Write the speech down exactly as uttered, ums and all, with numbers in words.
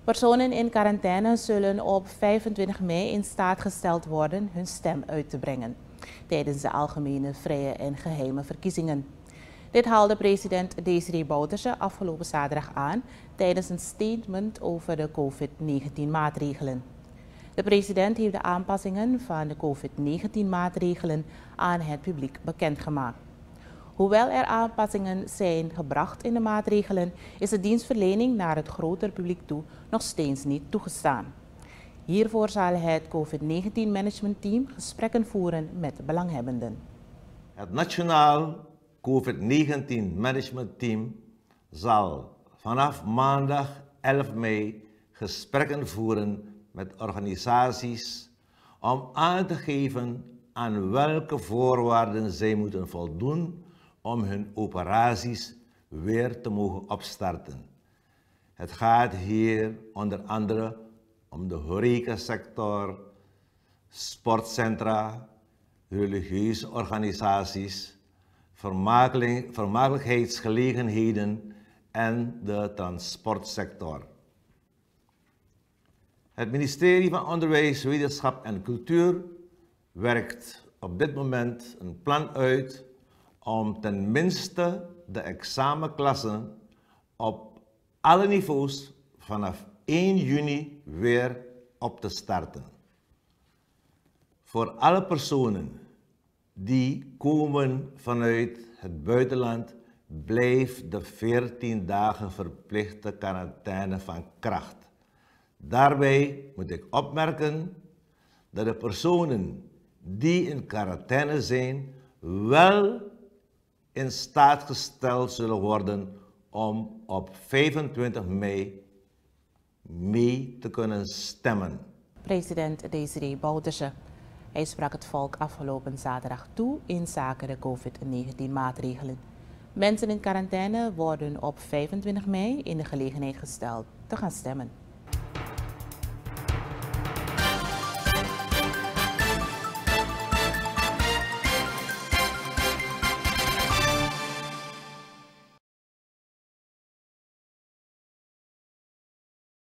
Personen in quarantaine zullen op vijfentwintig mei in staat gesteld worden hun stem uit te brengen tijdens de algemene, vrije en geheime verkiezingen. Dit haalde president Desiree Bouterse afgelopen zaterdag aan tijdens een statement over de COVID negentien maatregelen. De president heeft de aanpassingen van de COVID negentien maatregelen aan het publiek bekendgemaakt. Hoewel er aanpassingen zijn gebracht in de maatregelen, is de dienstverlening naar het grotere publiek toe nog steeds niet toegestaan. Hiervoor zal het COVID negentien managementteam gesprekken voeren met belanghebbenden. Het Nationaal COVID negentien managementteam zal vanaf maandag elf mei gesprekken voeren met organisaties om aan te geven aan welke voorwaarden zij moeten voldoen om hun operaties weer te mogen opstarten. Het gaat hier onder andere om de horecasector, sportcentra, religieuze organisaties, vermakelijkheidsgelegenheden en de transportsector. Het ministerie van Onderwijs, Wetenschap en Cultuur werkt op dit moment een plan uit om ten minste de examenklassen op alle niveaus vanaf één juni weer op te starten. Voor alle personen die komen vanuit het buitenland blijft de veertien dagen verplichte quarantaine van kracht. Daarbij moet ik opmerken dat de personen die in quarantaine zijn wel in staat gesteld zullen worden om op vijfentwintig mei mee te kunnen stemmen. President Desiree Bouterse. Hij sprak het volk afgelopen zaterdag toe in zaken de COVID negentien maatregelen. Mensen in quarantaine worden op vijfentwintig mei in de gelegenheid gesteld te gaan stemmen.